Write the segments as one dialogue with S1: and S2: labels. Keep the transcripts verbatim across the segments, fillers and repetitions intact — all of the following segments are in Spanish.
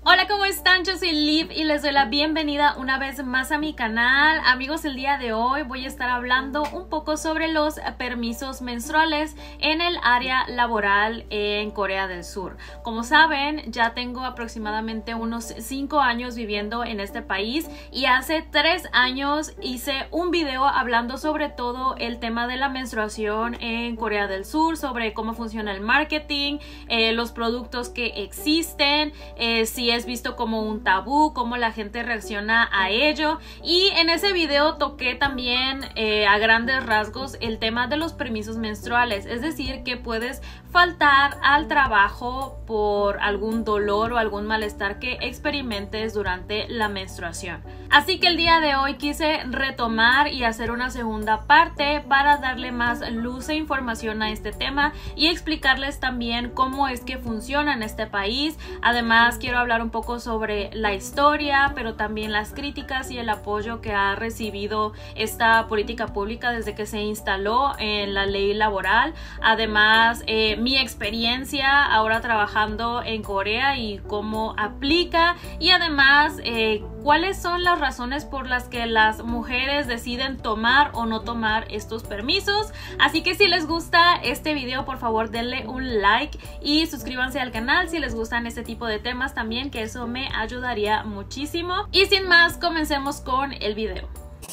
S1: Hola, ¿cómo están? Yo soy Liv y les doy la bienvenida una vez más a mi canal. Amigos, el día de hoy voy a estar hablando un poco sobre los permisos menstruales en el área laboral en Corea del Sur. Como saben, ya tengo aproximadamente unos cinco años viviendo en este país y hace tres años hice un video hablando sobre todo el tema de la menstruación en Corea del Sur, sobre cómo funciona el marketing, eh, los productos que existen, eh, si es visto como un tabú, cómo la gente reacciona a ello. Y en ese video toqué también eh, a grandes rasgos el tema de los permisos menstruales, es decir, que puedes faltar al trabajo por algún dolor o algún malestar que experimentes durante la menstruación. Así que el día de hoy quise retomar y hacer una segunda parte para darle más luz e información a este tema y explicarles también cómo es que funciona en este país. Además, quiero hablar un poco sobre la historia, pero también las críticas y el apoyo que ha recibido esta política pública desde que se instaló en la ley laboral. Además, eh, mi experiencia ahora trabajando en Corea y cómo aplica, y además eh, cuáles son las razones por las que las mujeres deciden tomar o no tomar estos permisos. Así que si les gusta este video, por favor denle un like y suscríbanse al canal si les gustan este tipo de temas también, que eso me ayudaría muchísimo. Y sin más, comencemos con el video.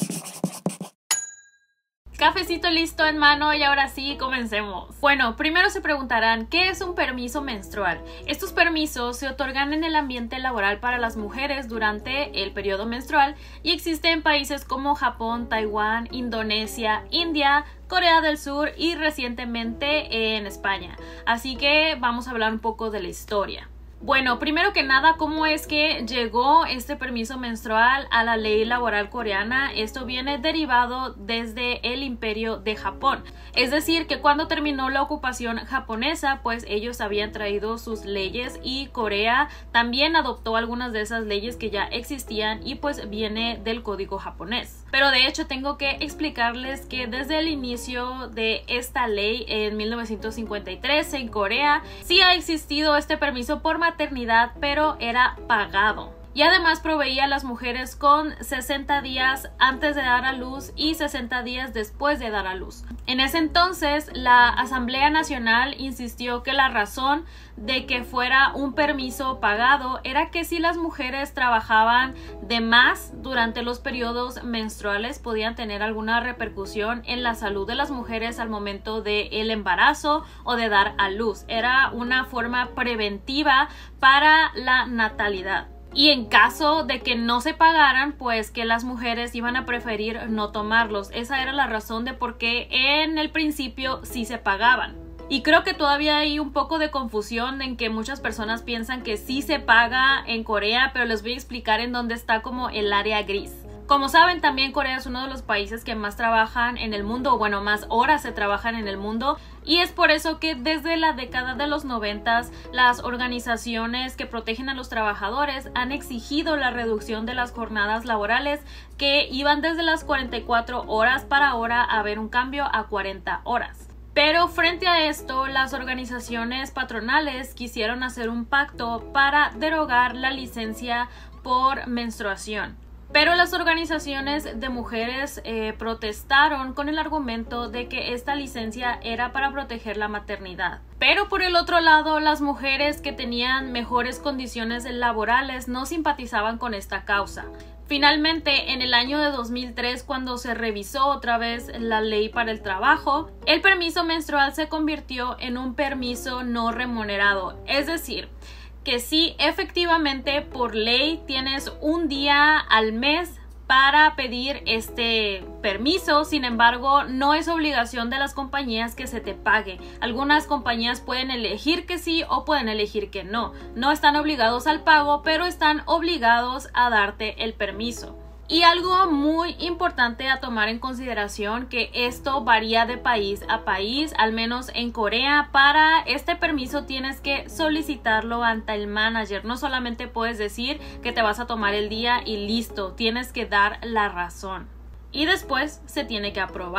S1: Cafecito listo en mano y ahora sí, comencemos. Bueno, primero se preguntarán, ¿qué es un permiso menstrual? Estos permisos se otorgan en el ambiente laboral para las mujeres durante el periodo menstrual y existen en países como Japón, Taiwán, Indonesia, India, Corea del Sur y recientemente en España. Así que vamos a hablar un poco de la historia. Bueno, primero que nada, ¿cómo es que llegó este permiso menstrual a la ley laboral coreana? Esto viene derivado desde el Imperio de Japón. Es decir, que cuando terminó la ocupación japonesa, pues ellos habían traído sus leyes y Corea también adoptó algunas de esas leyes que ya existían y pues viene del código japonés. Pero de hecho tengo que explicarles que desde el inicio de esta ley en mil novecientos cincuenta y tres en Corea sí ha existido este permiso por maternidad, pero era pagado. Y además proveía a las mujeres con sesenta días antes de dar a luz y sesenta días después de dar a luz. En ese entonces, la Asamblea Nacional insistió que la razón de que fuera un permiso pagado era que si las mujeres trabajaban de más durante los periodos menstruales podían tener alguna repercusión en la salud de las mujeres al momento del embarazo o de dar a luz. Era una forma preventiva para la natalidad. Y en caso de que no se pagaran, pues que las mujeres iban a preferir no tomarlos. Esa era la razón de por qué en el principio sí se pagaban. Y creo que todavía hay un poco de confusión en que muchas personas piensan que sí se paga en Corea, pero les voy a explicar en dónde está como el área gris. Como saben, también Corea es uno de los países que más trabajan en el mundo, o bueno, más horas se trabajan en el mundo, y es por eso que desde la década de los noventas las organizaciones que protegen a los trabajadores han exigido la reducción de las jornadas laborales, que iban desde las cuarenta y cuatro horas para ahora a ver un cambio a cuarenta horas. Pero frente a esto, las organizaciones patronales quisieron hacer un pacto para derogar la licencia por menstruación. Pero las organizaciones de mujeres eh, protestaron con el argumento de que esta licencia era para proteger la maternidad. Pero por el otro lado, las mujeres que tenían mejores condiciones laborales no simpatizaban con esta causa. Finalmente, en el año de dos mil tres, cuando se revisó otra vez la ley para el trabajo, el permiso menstrual se convirtió en un permiso no remunerado. Es decir, que sí, efectivamente por ley tienes un día al mes para pedir este permiso. Sin embargo, no es obligación de las compañías que se te pague. Algunas compañías pueden elegir que sí o pueden elegir que no. No están obligados al pago, pero están obligados a darte el permiso. Y algo muy importante a tomar en consideración, que esto varía de país a país. Al menos en Corea, para este permiso tienes que solicitarlo ante el manager. No solamente puedes decir que te vas a tomar el día y listo, tienes que dar la razón y después se tiene que aprobar.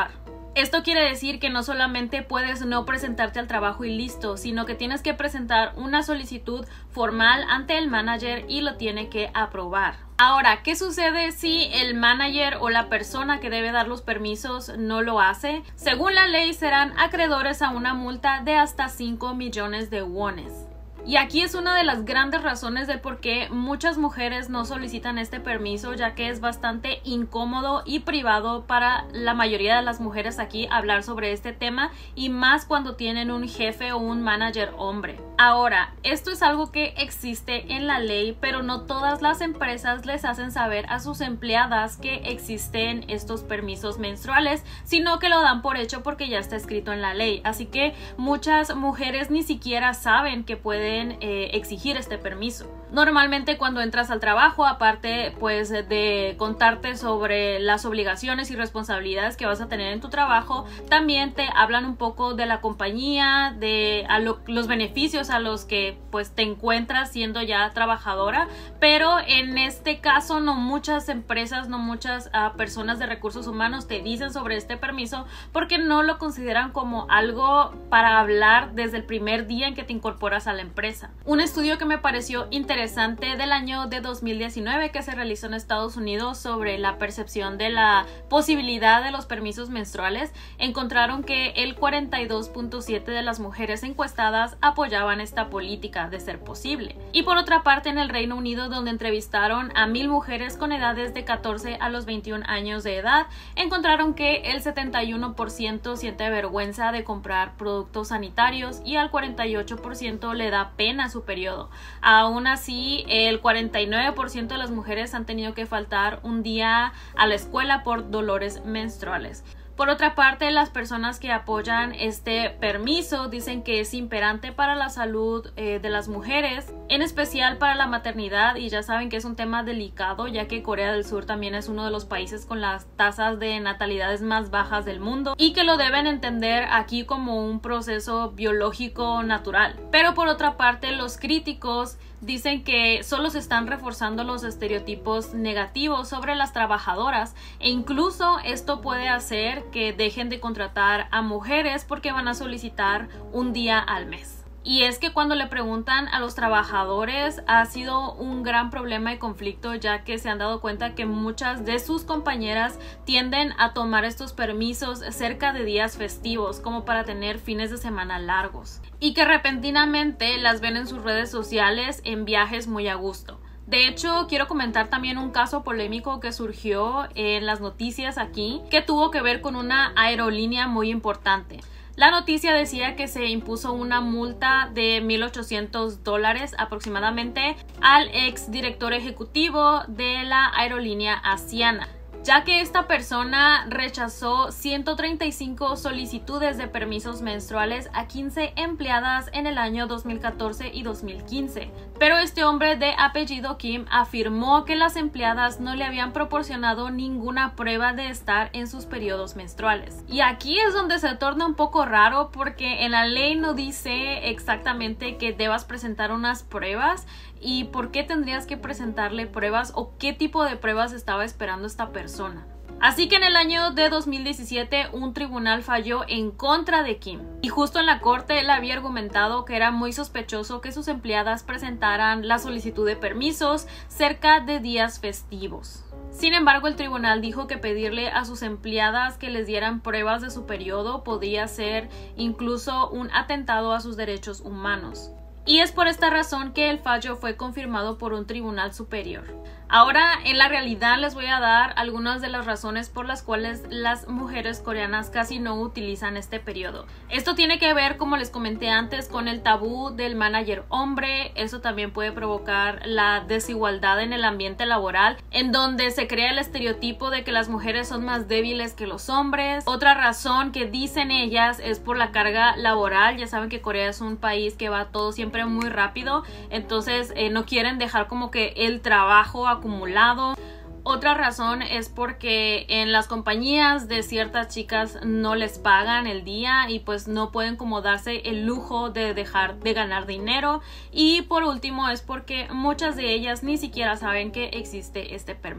S1: Esto quiere decir que no solamente puedes no presentarte al trabajo y listo, sino que tienes que presentar una solicitud formal ante el manager y lo tiene que aprobar. Ahora, ¿qué sucede si el manager o la persona que debe dar los permisos no lo hace? Según la ley, serán acreedores a una multa de hasta cinco millones de wones. Y aquí es una de las grandes razones de por qué muchas mujeres no solicitan este permiso, ya que es bastante incómodo y privado para la mayoría de las mujeres aquí hablar sobre este tema, y más cuando tienen un jefe o un manager hombre. Ahora, esto es algo que existe en la ley, pero no todas las empresas les hacen saber a sus empleadas que existen estos permisos menstruales, sino que lo dan por hecho porque ya está escrito en la ley. Así que muchas mujeres ni siquiera saben que pueden Eh, exigir este permiso. Normalmente cuando entras al trabajo, aparte pues de contarte sobre las obligaciones y responsabilidades que vas a tener en tu trabajo, también te hablan un poco de la compañía, de a lo, los beneficios a los que pues te encuentras siendo ya trabajadora, pero en este caso no muchas empresas, no muchas uh, personas de recursos humanos te dicen sobre este permiso porque no lo consideran como algo para hablar desde el primer día en que te incorporas a la empresa. Un estudio que me pareció interesante del año de dos mil diecinueve que se realizó en Estados Unidos sobre la percepción de la posibilidad de los permisos menstruales, encontraron que el cuarenta y dos punto siete por ciento de las mujeres encuestadas apoyaban esta política de ser posible. Y por otra parte, en el Reino Unido, donde entrevistaron a mil mujeres con edades de catorce a los veintiún años de edad, encontraron que el setenta y uno por ciento siente vergüenza de comprar productos sanitarios y al cuarenta y ocho por ciento le da pena su periodo. Aún así, el cuarenta y nueve por ciento de las mujeres han tenido que faltar un día a la escuela por dolores menstruales. Por otra parte, las personas que apoyan este permiso dicen que es imperante para la salud eh, de las mujeres, en especial para la maternidad, y ya saben que es un tema delicado, ya que Corea del Sur también es uno de los países con las tasas de natalidades más bajas del mundo, y que lo deben entender aquí como un proceso biológico natural. Pero por otra parte, los críticos dicen que solo se están reforzando los estereotipos negativos sobre las trabajadoras, e incluso esto puede hacer que dejen de contratar a mujeres porque van a solicitar un día al mes. Y es que cuando le preguntan a los trabajadores ha sido un gran problema y conflicto, ya que se han dado cuenta que muchas de sus compañeras tienden a tomar estos permisos cerca de días festivos, como para tener fines de semana largos, y que repentinamente las ven en sus redes sociales en viajes muy a gusto. De hecho, quiero comentar también un caso polémico que surgió en las noticias aquí, que tuvo que ver con una aerolínea muy importante. La noticia decía que se impuso una multa de mil ochocientos dólares aproximadamente al ex director ejecutivo de la aerolínea Asiana, ya que esta persona rechazó ciento treinta y cinco solicitudes de permisos menstruales a quince empleadas en el año dos mil catorce y dos mil quince. Pero este hombre de apellido Kim afirmó que las empleadas no le habían proporcionado ninguna prueba de estar en sus periodos menstruales. Y aquí es donde se torna un poco raro, porque en la ley no dice exactamente que debas presentar unas pruebas. ¿Y por qué tendrías que presentarle pruebas o qué tipo de pruebas estaba esperando esta persona? Así que en el año de dos mil diecisiete un tribunal falló en contra de Kim, y justo en la corte él había argumentado que era muy sospechoso que sus empleadas presentaran la solicitud de permisos cerca de días festivos. Sin embargo, el tribunal dijo que pedirle a sus empleadas que les dieran pruebas de su periodo podría ser incluso un atentado a sus derechos humanos. Y es por esta razón que el fallo fue confirmado por un tribunal superior. Ahora, en la realidad, les voy a dar algunas de las razones por las cuales las mujeres coreanas casi no utilizan este periodo. Esto tiene que ver, como les comenté antes, con el tabú del manager hombre. Eso también puede provocar la desigualdad en el ambiente laboral, en donde se crea el estereotipo de que las mujeres son más débiles que los hombres. Otra razón que dicen ellas es por la carga laboral. Ya saben que Corea es un país que va todo siempre muy rápido, entonces eh, no quieren dejar como que el trabajo acumulado. Otra razón es porque en las compañías de ciertas chicas no les pagan el día y pues no pueden como darse el lujo de dejar de ganar dinero. Y por último es porque muchas de ellas ni siquiera saben que existe este permiso.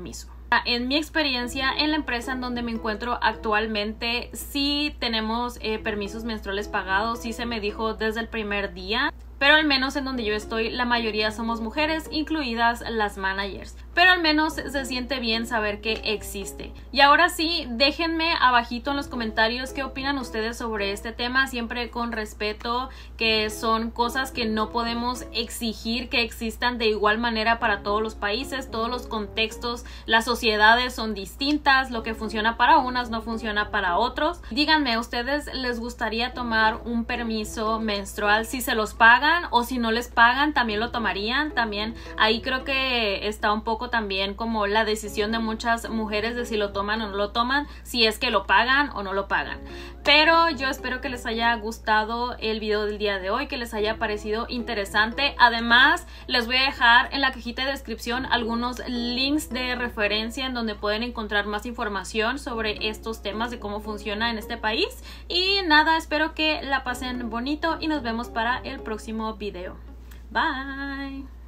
S1: En mi experiencia en la empresa en donde me encuentro actualmente, sí tenemos eh, permisos menstruales pagados, sí se me dijo desde el primer día. Pero al menos en donde yo estoy, la mayoría somos mujeres, incluidas las managers. Pero al menos se siente bien saber que existe. Y ahora sí, déjenme abajito en los comentarios qué opinan ustedes sobre este tema, siempre con respeto, que son cosas que no podemos exigir que existan de igual manera para todos los países, todos los contextos, las sociedades son distintas, lo que funciona para unas no funciona para otros. Díganme, ¿a ustedes les gustaría tomar un permiso menstrual si se los pagan? O si no les pagan, también lo tomarían. También ahí creo que está un poco también como la decisión de muchas mujeres de si lo toman o no lo toman, si es que lo pagan o no lo pagan. Pero yo espero que les haya gustado el video del día de hoy, que les haya parecido interesante. Además, les voy a dejar en la cajita de descripción algunos links de referencia en donde pueden encontrar más información sobre estos temas de cómo funciona en este país. Y nada, espero que la pasen bonito y nos vemos para el próximo video. Bye.